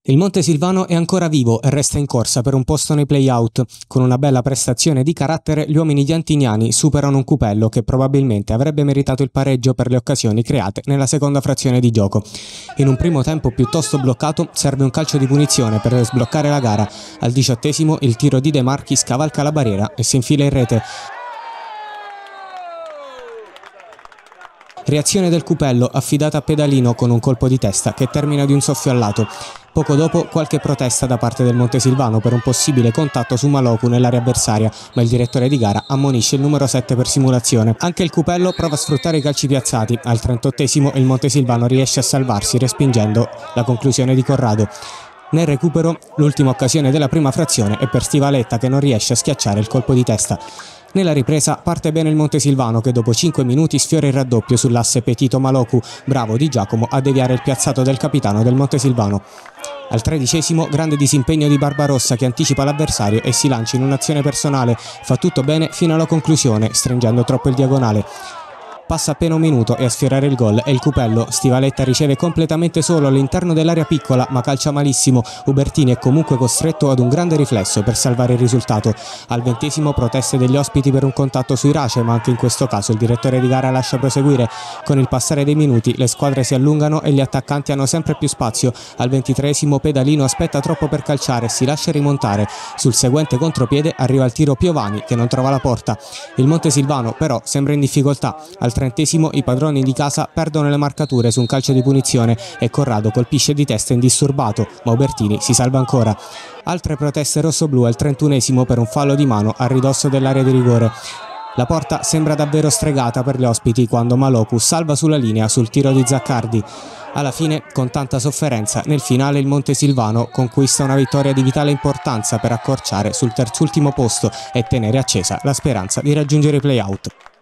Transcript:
Il Montesilvano è ancora vivo e resta in corsa per un posto nei play-out. Con una bella prestazione di carattere, gli uomini di Antignani superano un Cupello che probabilmente avrebbe meritato il pareggio per le occasioni create nella seconda frazione di gioco. In un primo tempo piuttosto bloccato, serve un calcio di punizione per sbloccare la gara. Al 18° il tiro di De Marchi scavalca la barriera e si infila in rete. Reazione del Cupello affidata a Pedalino con un colpo di testa che termina di un soffio al lato. Poco dopo qualche protesta da parte del Montesilvano per un possibile contatto su Maloku nell'area avversaria, ma il direttore di gara ammonisce il numero 7 per simulazione. Anche il Cupello prova a sfruttare i calci piazzati. Al 38° il Montesilvano riesce a salvarsi respingendo la conclusione di Corrado. Nel recupero l'ultima occasione della prima frazione è per Stivaletta che non riesce a schiacciare il colpo di testa. Nella ripresa parte bene il Montesilvano che dopo 5 minuti sfiora il raddoppio sull'asse Petito Maloku, bravo Di Giacomo a deviare il piazzato del capitano del Montesilvano. Al 13° grande disimpegno di Barbarossa che anticipa l'avversario e si lancia in un'azione personale, fa tutto bene fino alla conclusione, stringendo troppo il diagonale. Passa appena un minuto e a sfiorare il gol è il Cupello. Stivaletta riceve completamente solo all'interno dell'area piccola ma calcia malissimo. Ubertini è comunque costretto ad un grande riflesso per salvare il risultato. Al 20° proteste degli ospiti per un contatto su Irace, ma anche in questo caso il direttore di gara lascia proseguire. Con il passare dei minuti le squadre si allungano e gli attaccanti hanno sempre più spazio. Al 23° Pedalino aspetta troppo per calciare e si lascia rimontare. Sul seguente contropiede arriva il tiro Piovani che non trova la porta. Il Montesilvano però sembra in difficoltà. Al 30° i padroni di casa perdono le marcature su un calcio di punizione e Corrado colpisce di testa indisturbato, ma Ubertini si salva ancora. Altre proteste rossoblù al 31° per un fallo di mano a ridosso dell'area di rigore. La porta sembra davvero stregata per gli ospiti quando Maloku salva sulla linea sul tiro di Zaccardi. Alla fine, con tanta sofferenza, nel finale il Montesilvano conquista una vittoria di vitale importanza per accorciare sul terzultimo posto e tenere accesa la speranza di raggiungere i play-out.